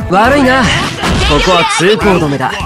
悪いな、ここは通行止めだ。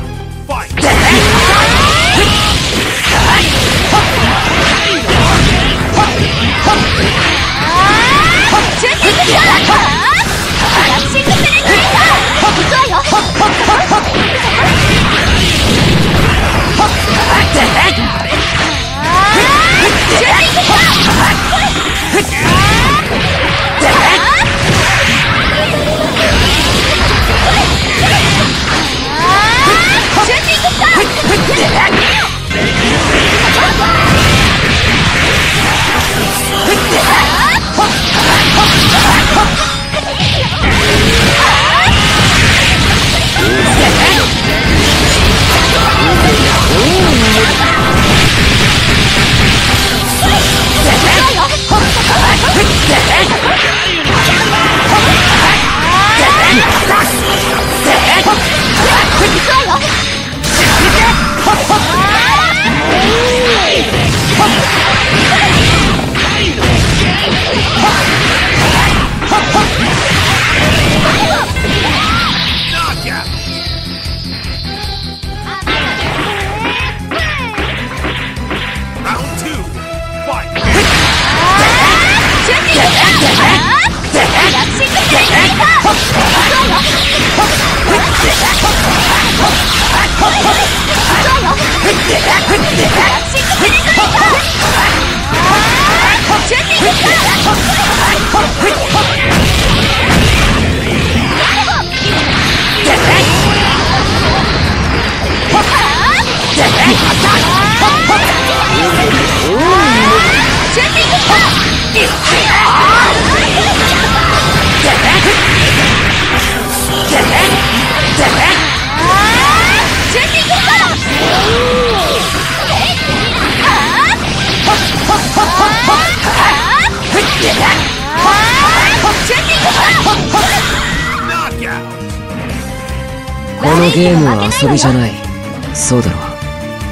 このゲームは遊びじゃない。そうだろう。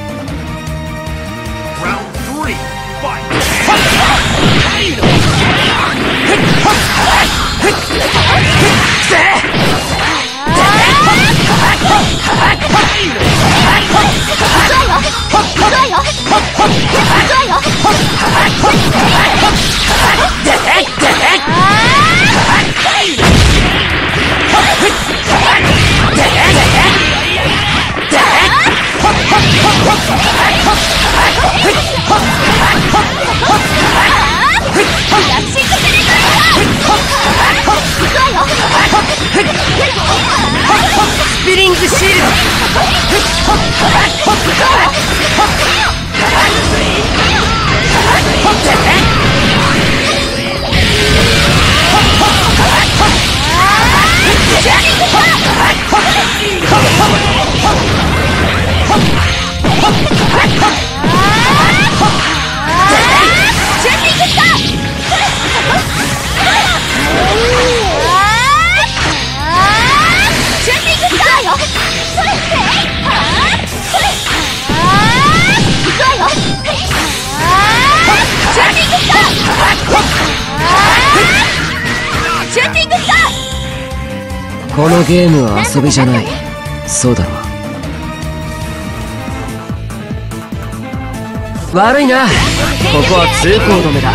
スピリングシールド。 このゲームは遊びじゃない。そうだろう。悪いな、ここは通行止めだ。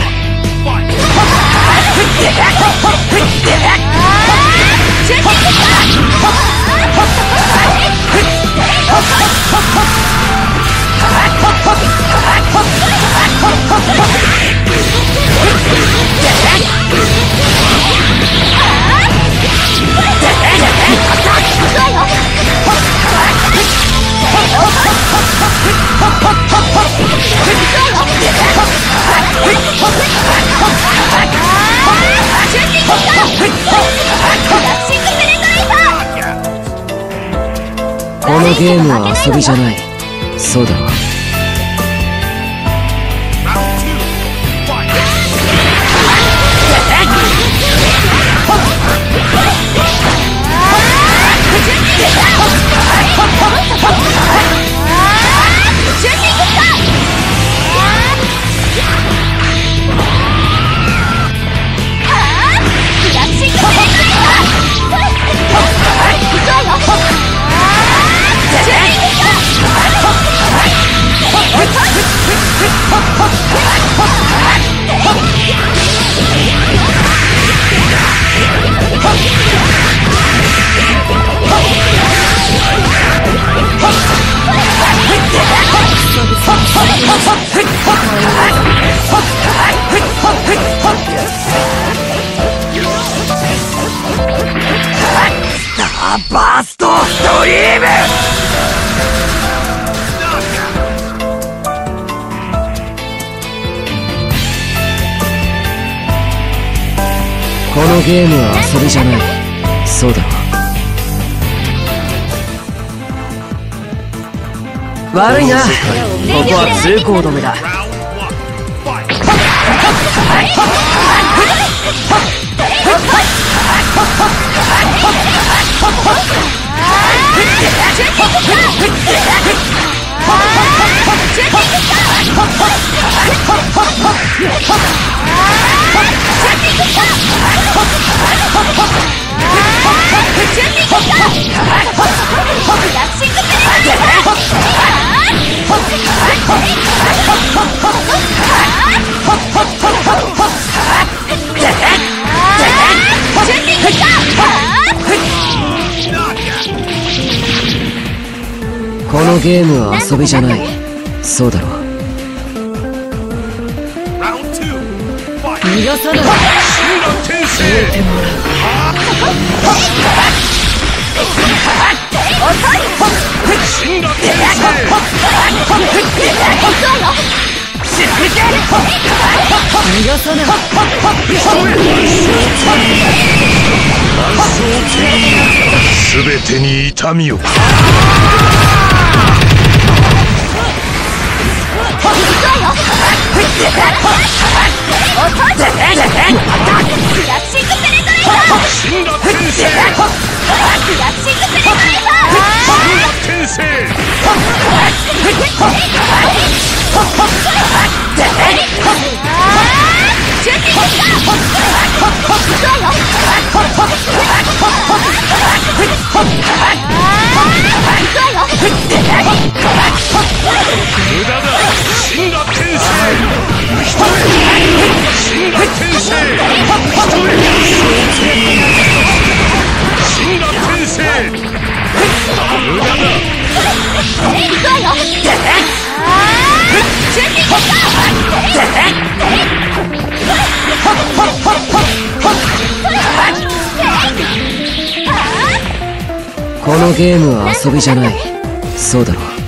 このゲームは遊びじゃない。そうだろう。 フラッシングザ・バースト・ストリーム。 このゲームは遊びじゃない。そうだろ。 悪いな、ここは通行止めだ。 このゲームは遊びじゃない。そうだろ。 逃がさない。消えてもらう。逃がさない。 すべてに痛みを。 このゲームは遊びじゃない。そうだろ。